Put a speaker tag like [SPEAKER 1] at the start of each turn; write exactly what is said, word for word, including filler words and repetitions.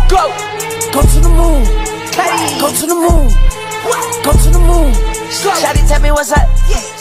[SPEAKER 1] Go, go to the moon. Go to the moon. Go to the moon. Shawty, tell me what's up.